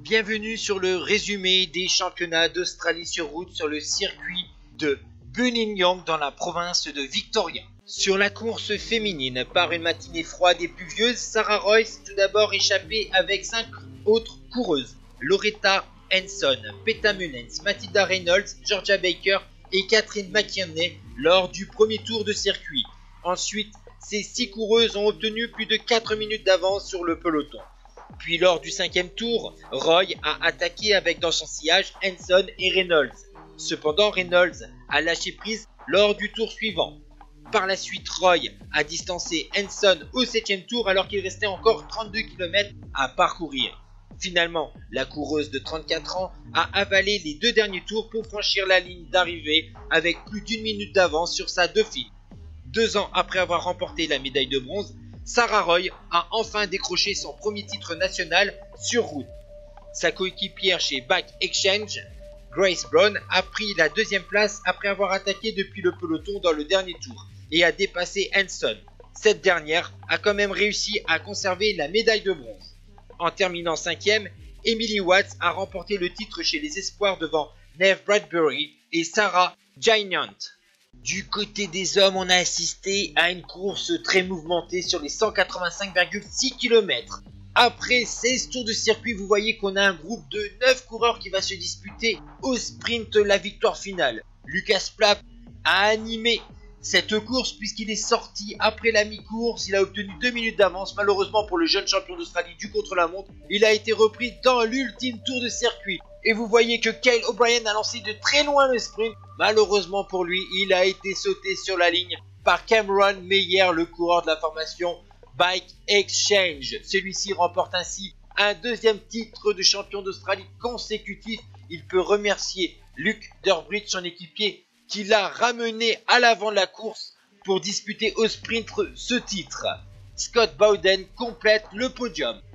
Bienvenue sur le résumé des championnats d'Australie sur route sur le circuit de Buninyong dans la province de Victoria. Sur la course féminine, par une matinée froide et pluvieuse, Sarah Roy s'est tout d'abord échappée avec 5 autres coureuses. Loretta Henson, Peta Mullens, Matilda Reynolds, Georgia Baker et Catherine McKinney lors du premier tour de circuit. Ensuite, ces 6 coureuses ont obtenu plus de 4 minutes d'avance sur le peloton. Puis lors du 5e tour, Roy a attaqué avec dans son sillage Henson et Reynolds. Cependant, Reynolds a lâché prise lors du tour suivant. Par la suite, Roy a distancé Henson au 7e tour alors qu'il restait encore 32 km à parcourir. Finalement, la coureuse de 34 ans a avalé les 2 derniers tours pour franchir la ligne d'arrivée avec plus d'1 minute d'avance sur sa dauphine. 2 ans après avoir remporté la médaille de bronze, Sarah Roy a enfin décroché son premier titre national sur route. Sa coéquipière chez Bike Exchange, Grace Brown, a pris la 2e place après avoir attaqué depuis le peloton dans le dernier tour et a dépassé Henson. Cette dernière a quand même réussi à conserver la médaille de bronze. En terminant 5e, Emily Watts a remporté le titre chez les espoirs devant Neve Bradbury et Sarah Giant. Du côté des hommes, on a assisté à une course très mouvementée sur les 185,6 km. Après 16 tours de circuit, vous voyez qu'on a un groupe de 9 coureurs qui va se disputer au sprint la victoire finale. Lucas Plapp a animé cette course puisqu'il est sorti après la mi-course. Il a obtenu 2 minutes d'avance. Malheureusement pour le jeune champion d'Australie du contre-la-montre, il a été repris dans l'ultime tour de circuit. Et vous voyez que Kyle O'Brien a lancé de très loin le sprint. Malheureusement pour lui, il a été sauté sur la ligne par Cameron Meyer, le coureur de la formation Bike Exchange. Celui-ci remporte ainsi un 2e titre de champion d'Australie consécutif. Il peut remercier Luke Durbridge, son équipier, qui l'a ramené à l'avant de la course pour disputer au sprint ce titre. Scott Bowden complète le podium.